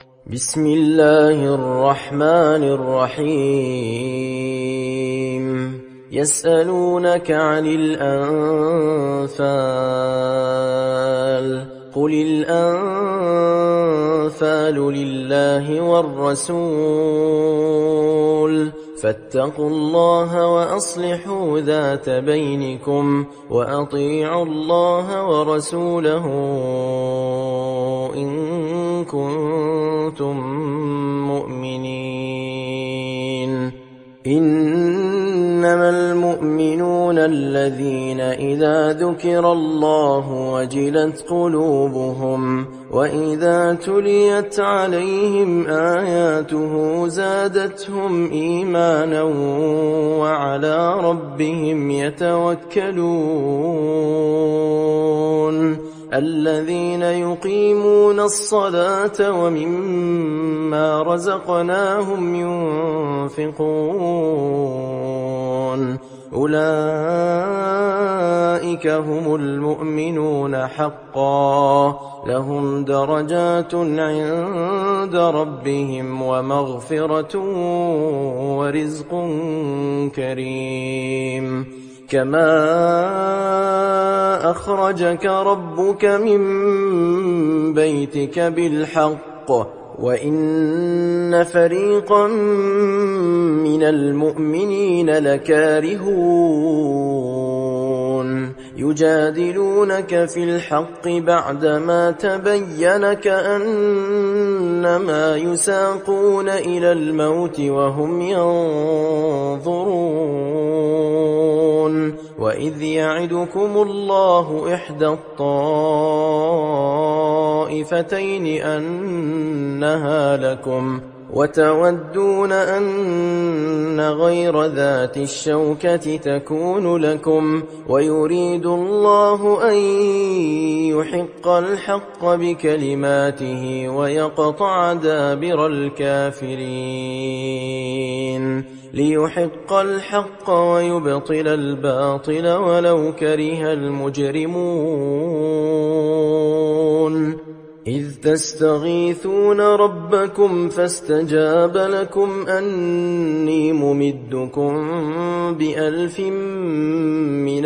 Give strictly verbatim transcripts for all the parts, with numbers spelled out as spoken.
بسم الله الرحمن الرحيم يسألونك عن الأنفال قل الأنفال لله والرسول فاتقوا الله وأصلحوا ذات بينكم وأطيعوا الله ورسوله إن كنتم مؤمنين. إنما المؤمنون الذين إذا ذكر الله وجلت قلوبهم وإذا تليت عليهم آياته زادتهم إيمانا وعلى ربهم يتوكلون. الذين يقيمون الصلاة ومما رزقناهم ينفقون أولئك هم المؤمنون حقا لهم درجات عند ربهم ومغفرة ورزق كريم. كما أخرجك ربك من بيتك بالحق وإن فريقا من المؤمنين لكارهون يجادلونك في الحق بعدما تبين كأنما يساقون إلى الموت وهم ينظرون. وإذ يعدكم الله إحدى الطائفتين أنها لكم وتودون أن غير ذات الشوكة تكون لكم ويريد الله أن يحق الحق بكلماته ويقطع دابر الكافرين ليحق الحق ويبطل الباطل ولو كره المجرمون. إذ تستغيثون ربكم فاستجاب لكم أني ممدكم بألف من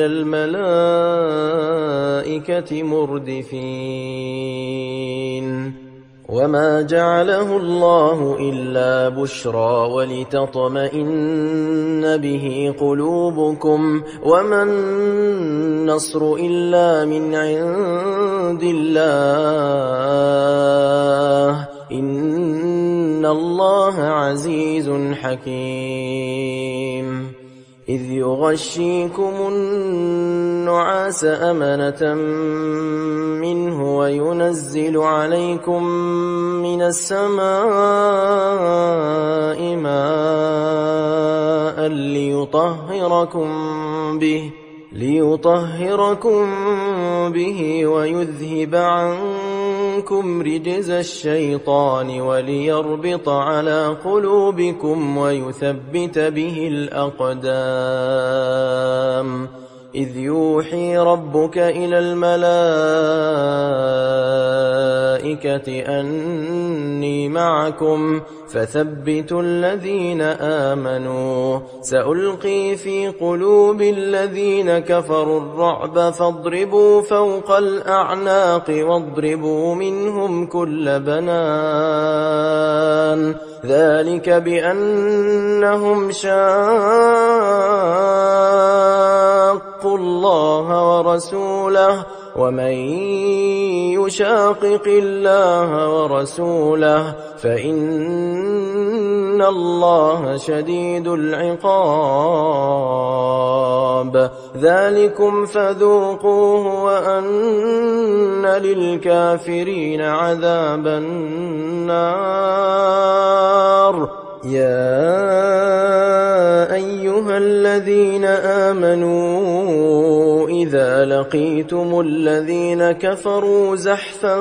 الملائكة مردفين. وما جعله الله إلا بشرى ولتطمئن به قلوبكم وما النصر إلا من عند الله إن الله عزيز حكيم. إذ يغشيكم النعاس أمنة منه وينزل عليكم من السماء ماء ليطهركم به ليطهركم به ويذهب عنكم رجز الشيطان وليربط على قلوبكم ويثبت به الأقدام. إذ يوحي ربك إلى الملائكة أني معكم فثبتوا الذين آمنوا سألقي في قلوب الذين كفروا الرعب فاضربوا فوق الأعناق واضربوا منهم كل بنان ذلك بأنهم شاقوا الله ورسوله ومن يشاقق الله ورسوله فإن الله شديد العقاب. ذلكم فذوقوه وأن للكافرين عذاب النار. يا أيها الذين آمنوا إذا لقيتم الذين كفروا زحفا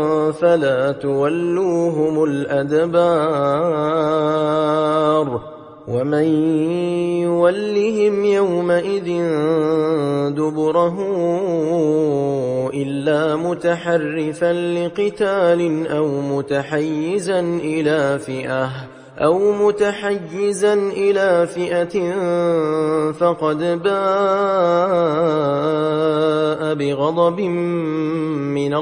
فلا تولوهم الأدبار ومن يولهم يومئذ دبره إلا متحرفا لقتال أو متحيزا إلى فئة أو متحيزا إلى فئة فقد باء بغضب من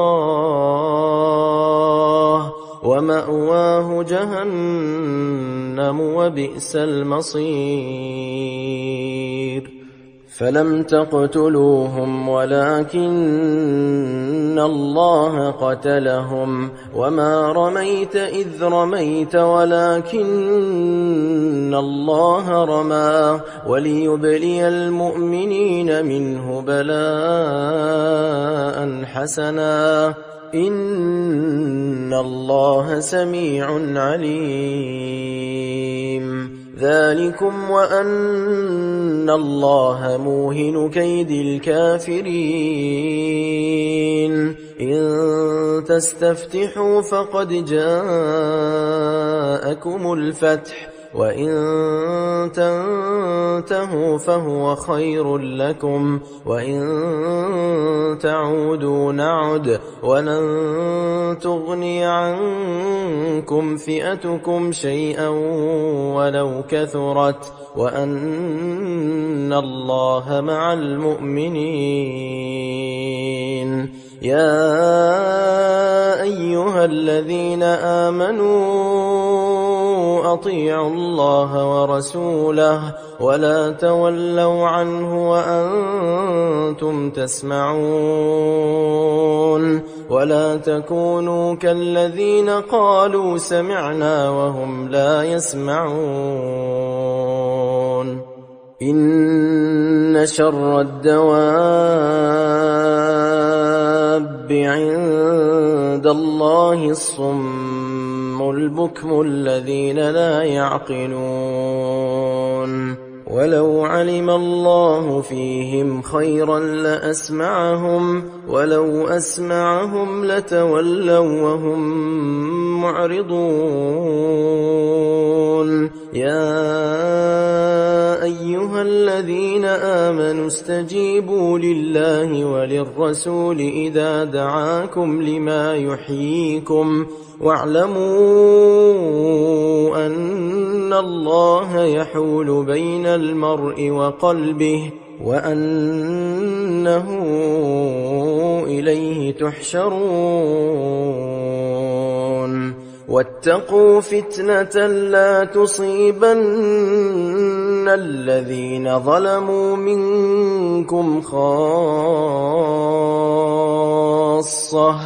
الله ومأواه جهنم وبئس المصير. فلم تقتلوهم ولكن الله قتلهم وما رميت إذ رميت ولكن الله رمى وليبلي المؤمنين منه بلاء حسنا إن الله سميع عليم. ذلكم وأن الله موهن كيد الكافرين. إن تستفتحوا فقد جاءكم الفتح وإن تنتهوا فهو خير لكم وإن تعودوا نعد ولن تغني عنكم فئتكم شيئا ولو كثرت وأن الله مع المؤمنين. يا أيها الذين آمنوا أطيعوا الله ورسوله ولا تولوا عنه وأنتم تسمعون ولا تكونوا كالذين قالوا سمعنا وهم لا يسمعون. إن شر الدواب عند الله الصم البكم الذين لا يعقلون. ولو علم الله فيهم خيرا لأسمعهم ولو أسمعهم لتولوا وهم معرضون. يا أيها الذين آمنوا استجيبوا لله وللرسول إذا دعاكم لما يحييكم واعلموا أن الله يحول بين المرء وقلبه وأنه إليه تحشرون. واتقوا فتنة لا تصيبن الذين ظلموا منكم خاصة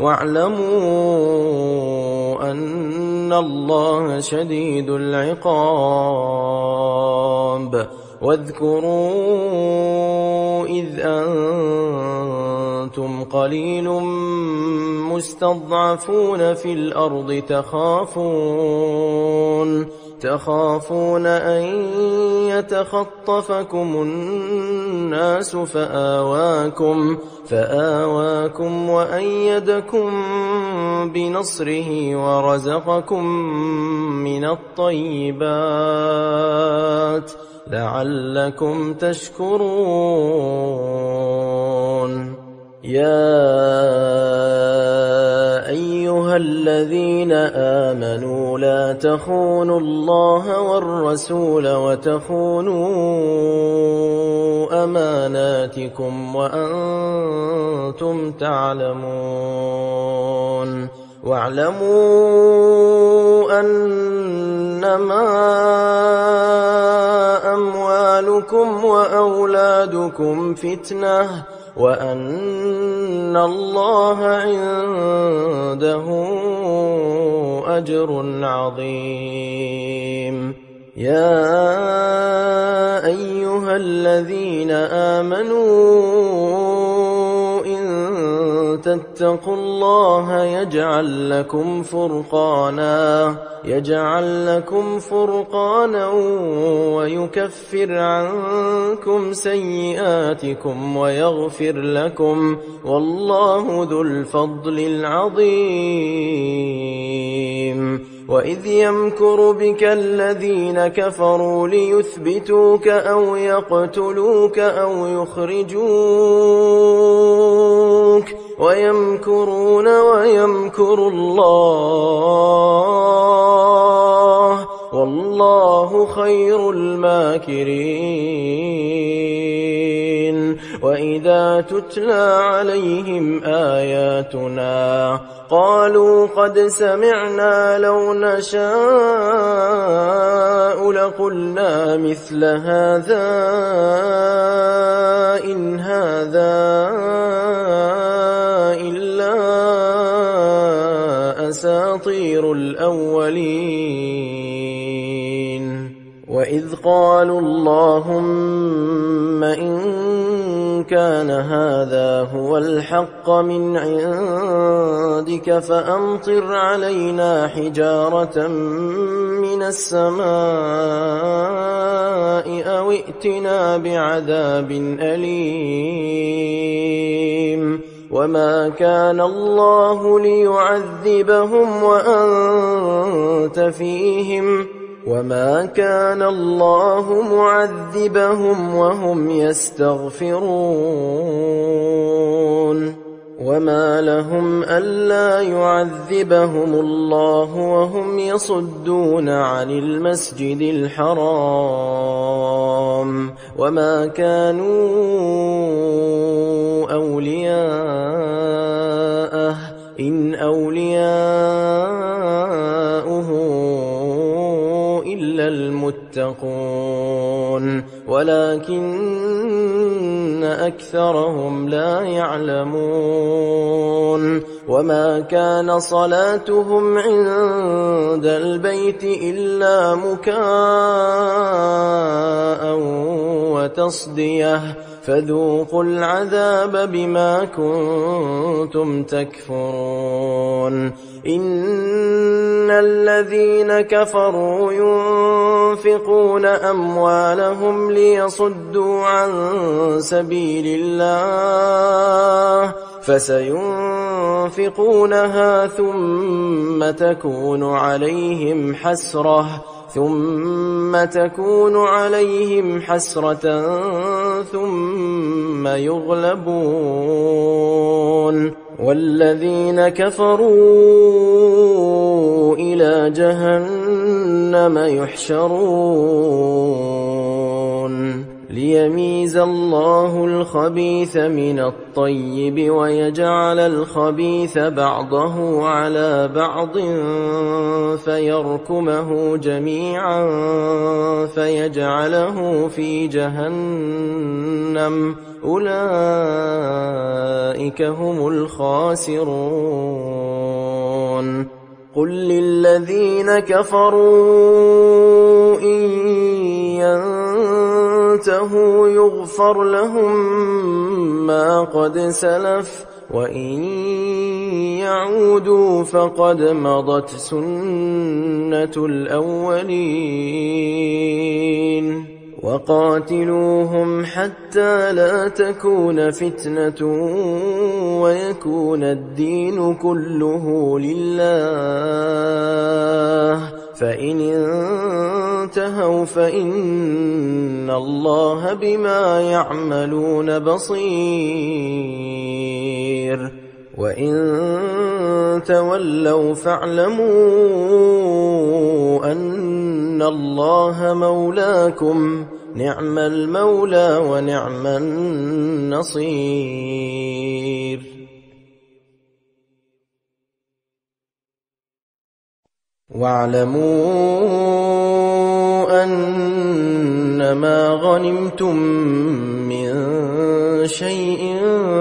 واعلموا أن الله شديد العقاب. واذكروا إذ أنتم قليل مستضعفون في الأرض تخافون تخافون أن يتخطفكم الناس فآواكم فآواكم وأيدكم بنصره ورزقكم من الطيبات لعلكم تشكرون. يا أيها الذين آمنوا لا تخونوا الله والرسول وتخونوا أماناتكم وأنتم تعلمون. واعلموا أنما أموالكم وأولادكم فتنة وأن الله عنده أجر عظيم. يا أيها الذين آمنوا إن تتقوا الله يجعل لكم فرقانا يجعل لكم فرقانا ويكفر عنكم سيئاتكم ويغفر لكم والله ذو الفضل العظيم. وإذ يمكر بك الذين كفروا ليثبتوك أو يقتلوك أو يخرجوك ويمكرون ويمكر الله والله خير الماكرين. وإذا تتلى عليهم آياتنا قالوا قد سمعنا لو نشاء لقلنا مثل هذا إن هذا إلا أساطير الأولين. وإذ قالوا اللهم إن كان هذا هو الحق من عندك فأمطر علينا حجارة من السماء أو ائتنا بعذاب أليم. وما كان الله ليعذبهم وأنت فيهم وما كان الله معذبهم وهم يستغفرون. وما لهم ألا يعذبهم الله وهم يصدون عن المسجد الحرام وما كانوا أولياءه إن أولياؤه إلا المتقون ولكن أكثرهم لا يعلمون. وما كان صلاتهم عند البيت إلا مكاء وتصدية فذوقوا العذاب بما كنتم تكفرون. إن الذين كفروا ينفقون أموالهم ليصدوا عن سبيل الله فسينفقونها ثم تكون عليهم حسرة ثم تكون عليهم حسرة ثم يغلبون والذين كفروا إلى جهنم يحشرون ليميز الله الخبيث من الطيب ويجعل الخبيث بعضه على بعض فيركمه جميعا فيجعله في جهنم أولئك هم الخاسرون. قل للذين كفروا إن ينتهوا يغفر لهم ما قد سلف وإن يعودوا فقد مضت سنة الأولين. وقاتلوهم حتى لا تكون فتنة ويكون الدين كله لله فإن انتهوا فإن الله بما يعملون بصير. وإن تولوا فاعلموا أن الله مولاكم نعم المولى ونعم النصير. واعلموا أنما غنمتم من شيء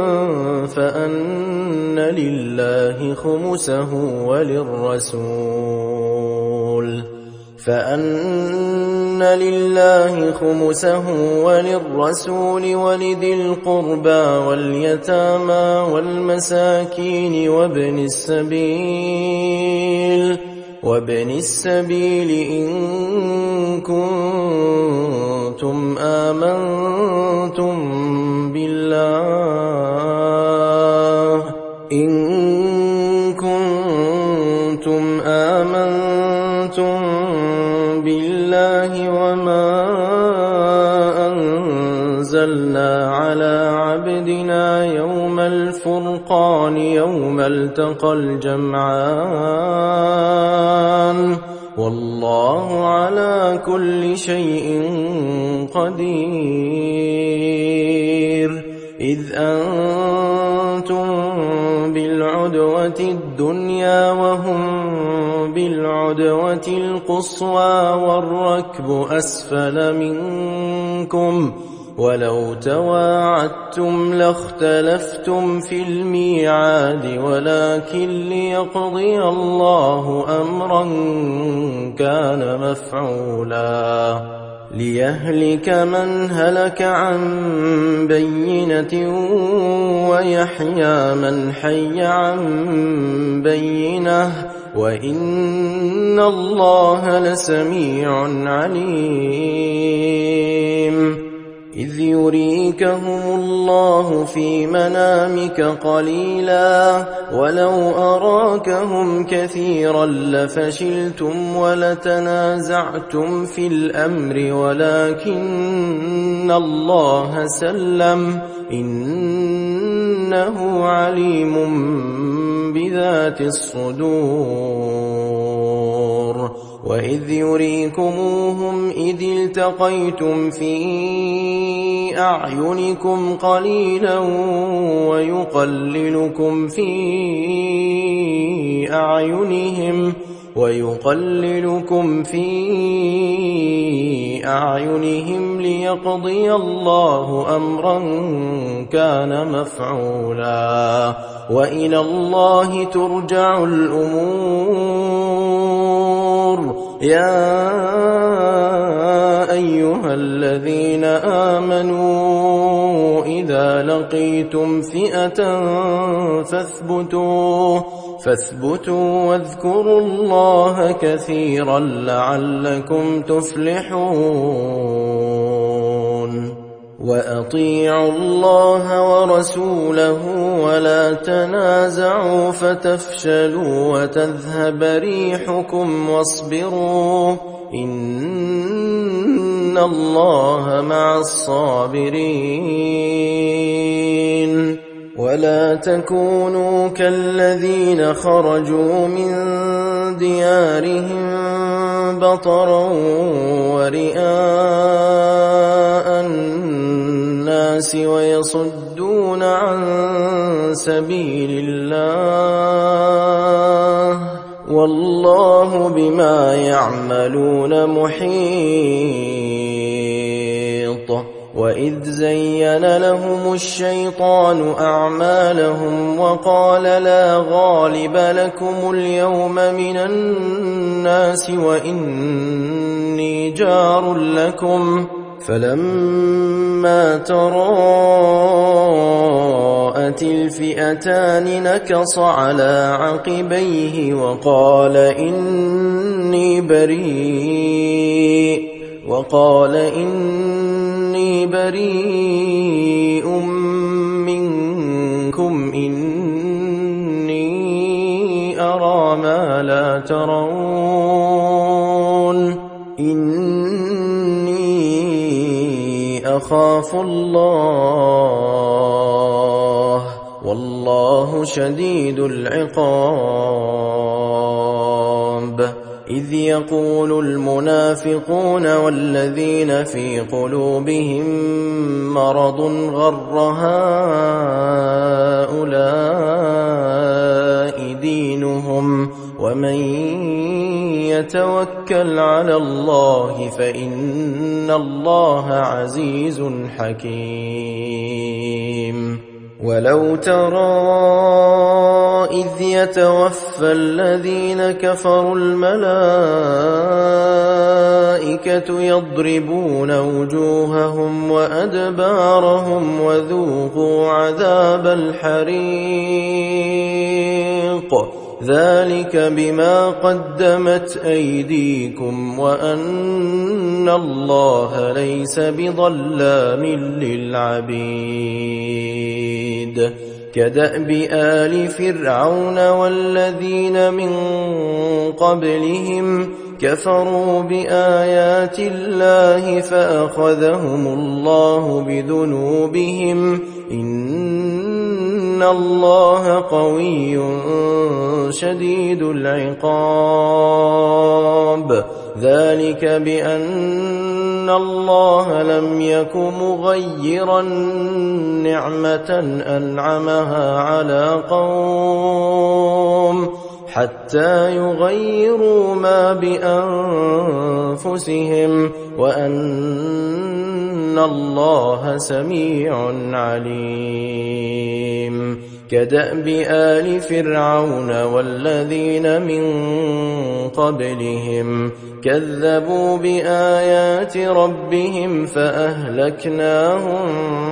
فأن لله خمسه وللرسول فأن لله خمسه وللرسول ولذي القربى واليتامى والمساكين وابن السبيل وابن السبيل إن كنتم آمنتم بالله إن كنتم آمنتم التقى الجمعان والله على كل شيء قدير. إذ أنتم بالعدوة الدنيا وهم بالعدوة القصوى والركب أسفل منكم ولو تواعدتم لاختلفتم في الميعاد ولكن ليقضي الله أمرا كان مفعولا ليهلك من هلك عن بينة ويحيى من حي عن بينة وإن الله لسميع عليم. إذ يريكهم الله في منامك قليلا ولو أراكهم كثيرا لفشلتم ولتنازعتم في الأمر ولكن الله سلم إنه عليم بذات الصدور. وإذ يريكموهم إذ التقيتم في أعينكم قليلا ويقللكم في أعينهم ويقللكم في أعينهم ليقضي الله أمرا كان مفعولا وإلى الله ترجع الأمور. يا أيها الذين آمنوا إذا لقيتم فئة فاثبتوا فاثبتوا واذكروا الله كثيرا لعلكم تفلحون. وأطيعوا الله ورسوله ولا تنازعوا فتفشلوا وتذهب ريحكم واصبروا إن الله مع الصابرين. ولا تكونوا كالذين خرجوا من ديارهم بطرا ورئاء الناس ويصدون عن سبيل الله والله بما يعملون محيط. وإذ زين لهم الشيطان أعمالهم وقال لا غالب لكم اليوم من الناس وإني جار لكم فلما تراءت الفئتان نكص على عقبيه وقال إني بريء وقال إني بريء منكم إني أرى ما لا ترون إني أخاف الله والله شديد العقاب. إذ يقول المنافقون والذين في قلوبهم مرض غر هؤلاء دينهم ومن يتوكل على الله فإن الله عزيز حكيم. ولو ترى إذ يتوفى الذين كفروا الملائكة يضربون وجوههم وأدبارهم وذوقوا عذاب الحريق ذلك بما قدمت أيديكم وأن الله ليس بظلام للعبيد. كدأب آل فرعون والذين من قبلهم كفروا بآيات الله فأخذهم الله بذنوبهم إن إن الله قوي شديد العقاب ذلك بأن الله لم يك مغيرا نعمة أنعمها على قوم حتى يغيروا ما بأنفسهم وأن الله سميع عليم كدأب آل فرعون والذين من قبلهم كذبوا بآيات ربهم فأهلكناهم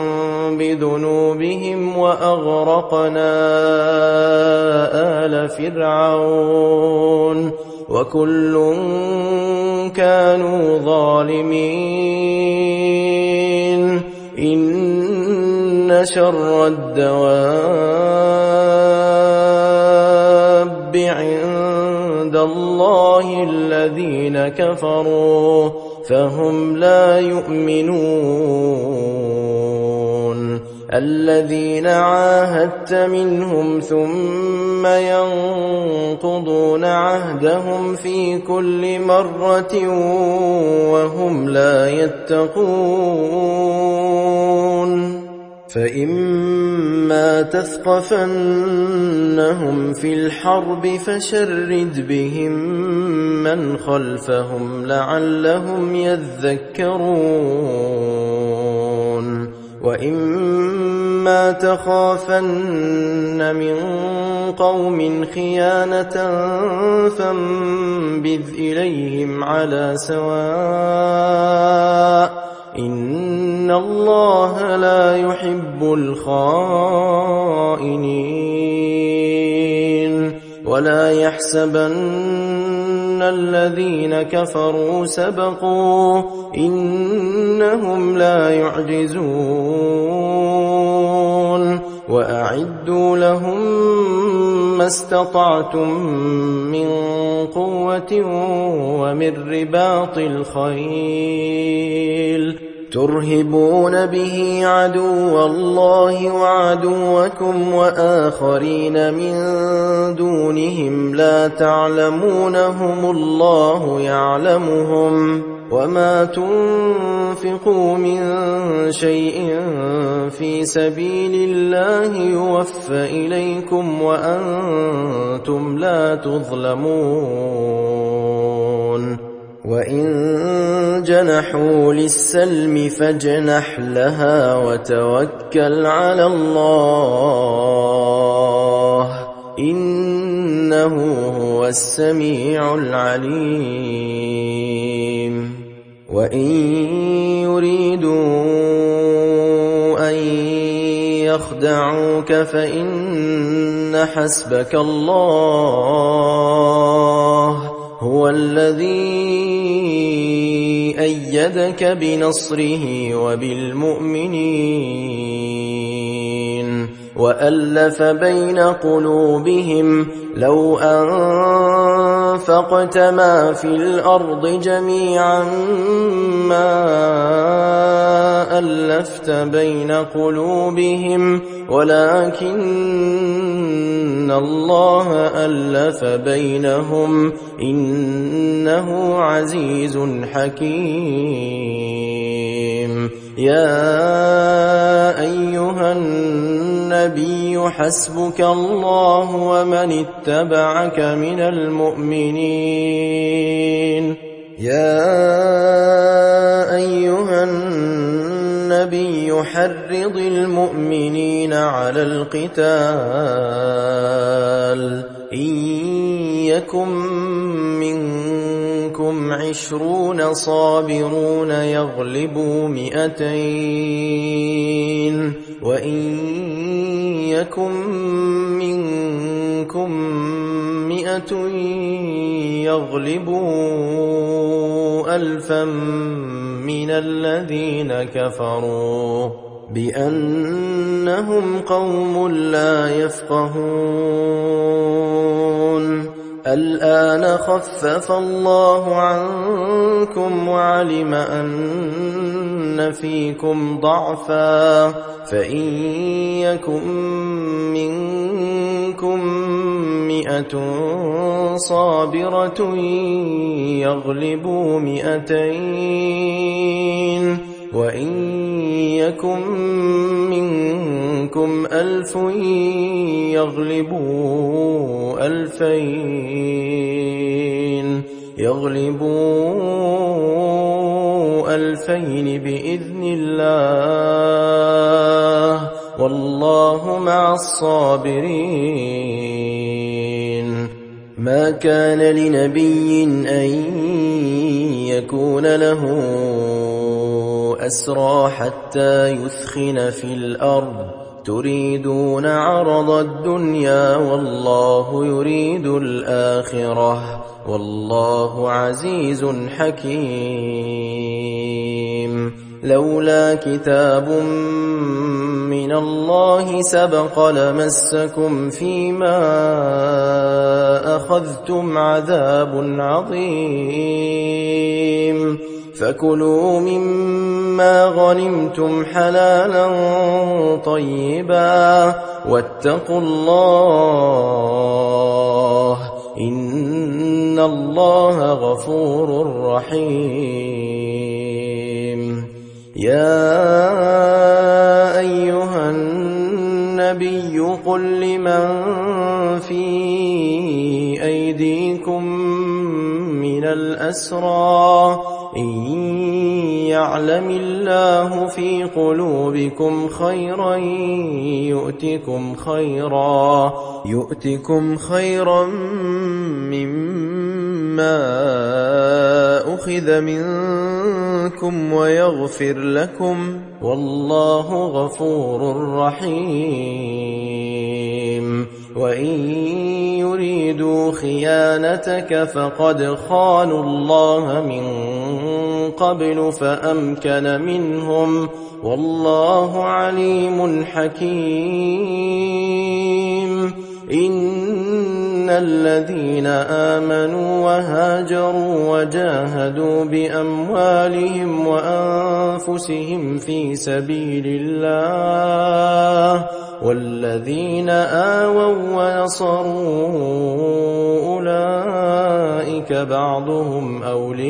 بذنوبهم وأغرقنا آل فرعون وكل كانوا ظالمين إن شر الدواب عند الله الذين كفروا فهم لا يؤمنون الذين عاهدت منهم ثم ينقضون عهدهم في كل مرة وهم لا يتقون فإما تثقفنهم في الحرب فشرد بهم من خلفهم لعلهم يذكرون وإما تخافن من قوم خيانة فانبذ إليهم على سواء إن الله لا يحب الخائنين ولا يحسبن الذين كفروا سبقوا إنهم لا يعجزون وأعدوا لهم ما استطعتم من قوة ومن رباط الخيل ترهبون به عدو الله وعدوكم وآخرين من دونهم لا تعلمونهم الله يعلمهم وما تنفقوا من شيء في سبيل الله يوفى إليكم وأنتم لا تظلمون وإن جنحوا للسلم فاجنح لها وتوكل على الله إنه هو السميع العليم وإن يريدوا أن يخدعوك فإن حسبك الله هو الذي أيدك بنصره وبالمؤمنين وألف بين قلوبهم لو أنفقت ما في الأرض جميعا ما ألفت بين قلوبهم ولكن الله ألف بينهم إنه عزيز حكيم يا أيها النبي حسبك الله ومن اتبعك من المؤمنين يا أيها النبي حرض المؤمنين على القتال إن يكن منكم عشرون صابرون يغلبوا مئتين وإن يكن منكم مئة يغلبوا ألفا من الذين كفروا بأنهم قوم لا يفقهون الآن خفف الله عنكم وعلم أن فيكم ضعفا فإن يكن منكم مئة صابرة يغلبوا مئتين وإن يكن منكم ألف يغلبوا ألفين يغلبوا ألفين بإذن الله والله مع الصابرين. ما كان لنبي أن يكون له أسرى حتى يثخن في الأرض تريدون عرض الدنيا والله يريد الآخرة والله عزيز حكيم. لولا كتاب من الله سبق لمسكم فيما أخذتم عذاب عظيم فكلوا مما غنمتم حلالا طيبا واتقوا الله إن الله غفور رحيم. يا أيها النبي قل لمن في أيديكم من الأسرى إن يعلم الله في قلوبكم خيرا يؤتكم خيرا يؤتكم خيرا مما أخذ منكم ويغفر لكم والله غفور رحيم. وإن يريدوا خيانتك فقد خانوا الله من قبل فأمكن منهم والله عليم حكيم. إن الذين آمنوا وهاجروا وجاهدوا بأموالهم وأنفسهم في سبيل الله والذين آووا ونصروا أولئك بعضهم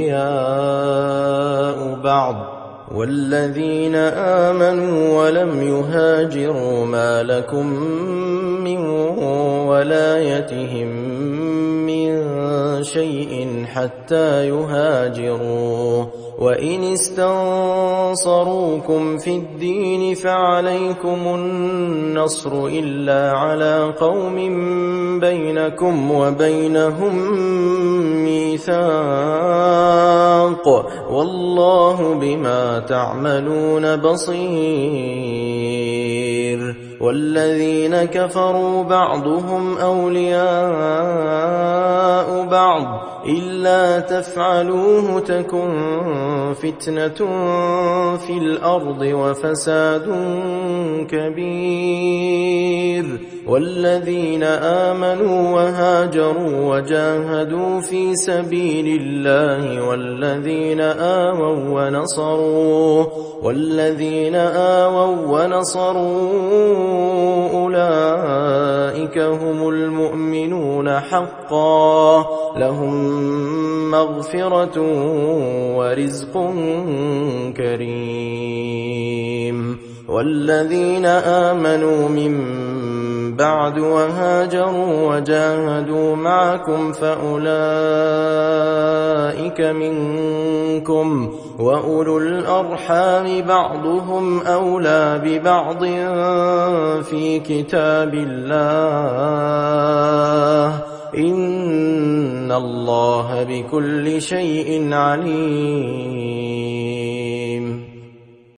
أولياء بعض والذين آمنوا ولم يهاجروا ما لكم من ولايتهم من شيء حتى يهاجروا وإن استنصروكم في الدين فعليكم النصر إلا على قوم بينكم وبينهم ميثاق والله بما تعملون بصير. والذين كفروا بعضهم أولياء بعض إلا تفعلوه تكن فتنة في الأرض وفساد كبير. والذين آمنوا وهاجروا وجاهدوا في سبيل الله والذين آووا ونصروا والذين آووا ونصروا أولئك هم المؤمنون حقا لهم مغفرة ورزق كريم. والذين آمنوا من بعد وهاجروا وجاهدوا معكم فأولئك منكم وأولو الأرحام بعضهم أولى ببعض في كتاب الله إن الله بكل شيء عليم.